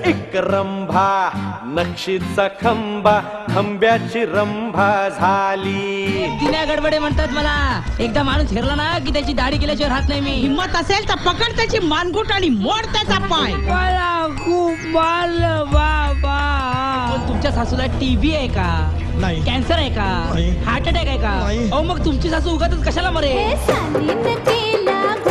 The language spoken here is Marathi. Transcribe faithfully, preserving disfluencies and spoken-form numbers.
एक रंभा नक्षीचा खंबा खंब्याची रंभा झाली. दिन्या गडबडे म्हणतात मला, एकदा माणूस हेरला ना की त्याची दाढी केल्याशिवाय राहत नाही मी. हिम्मत असेल तर पकड त्याची मानगुट आणि मोड त्याचा पाय. मला खूप मारलं बाबा. पण तुमच्या सासूला टीबी आहे का? नाही. कॅन्सर आहे का? नाही. हार्ट अटॅक आहे का? नाही. अहो मग तुमची सासू उगाचच कशाला मरे? हे सालीन केला